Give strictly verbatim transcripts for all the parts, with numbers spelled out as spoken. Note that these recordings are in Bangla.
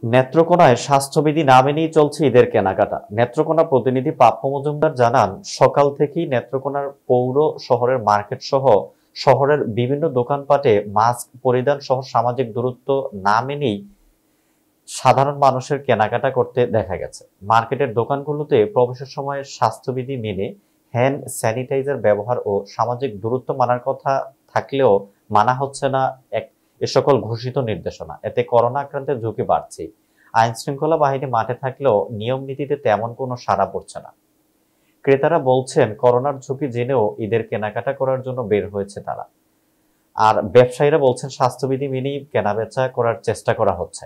নেত্রকোনায় স্বাস্থ্যবিধি না মেনেই চলছে ঈদের কেনাকাটা। নেত্রকোনা প্রতিনিধি প্রাপ্য মজুমদার জানান, সকাল থেকেই নেত্রকোনার পৌর শহরের মার্কেট সহ শহরের বিভিন্ন দোকানপাটে মাস্ক পরিধান সহ সামাজিক দূরত্ব না মেনেই সাধারণ মানুষের কেনাকাটা করতে দেখা গেছে। মার্কেটের দোকানগুলোতে প্রবেশের সময় স্বাস্থ্যবিধি মেনে হ্যান্ড স্যানিটাইজার ব্যবহার ও সামাজিক দূরত্ব মানার কথা থাকলেও মানা হচ্ছে না এক এ সকল ঘোষিত নির্দেশনা। এতে করোনা আক্রান্তের ঝুঁকি বাড়ছে। আইন শৃঙ্খলা বাহিনী মাঠে থাকলেও নিয়ম নীতিতে তেমন কোনো সাড়া পড়ছে না। ক্রেতারা বলছেন, করোনার ঝুঁকি জেনেও ঈদের কেনাকাটা করার জন্য বের হয়েছে তারা। আর ব্যবসায়ীরা বলছেন, স্বাস্থ্যবিধি মেনেই কেনাবেচা করার চেষ্টা করা হচ্ছে।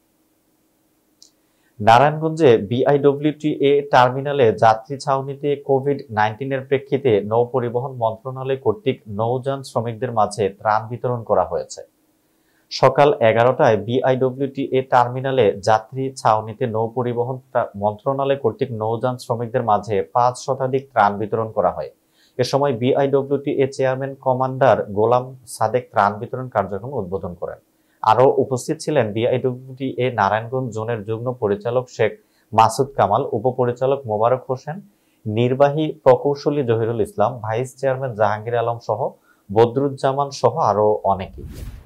নারায়ণগঞ্জে বিআইডব্লিউটিএ টার্মিনালে যাত্রী ছাউনিতে কোভিড নাইন্টিন এর প্রেক্ষিতে নৌ পরিবহন মন্ত্রণালয় কর্তৃক নৌযান শ্রমিকদের মাঝে ত্রাণ বিতরণ করা হয়েছে। সকাল এগারোটায় বিআইডব্লিউটিএ টার্মিনালে যাত্রী ছাউনিতে নৌ পরিবহন মন্ত্রণালয় কর্তৃক নৌযান শ্রমিকদের মাঝে পাঁচ শতাধিক ত্রাণ বিতরণ করা হয়। এ সময় BIWTA chairman commander Golam Sadek ত্রাণ বিতরণ কার্যক্রম উদ্বোধন করেন। আরও উপস্থিত ছিলেন বিআইডব্লিউটিএ নারায়ণগঞ্জ জোনের যুগ্ম পরিচালক শেখ মাসুদ কামাল, উপপরিচালক মোবারক হোসেন, নির্বাহী প্রকৌশলী জহিরুল ইসলাম, ভাইস চেয়ারম্যান জাহাঙ্গীর আলম সহ বদরুজ্জামান সহ আরও অনেকেই।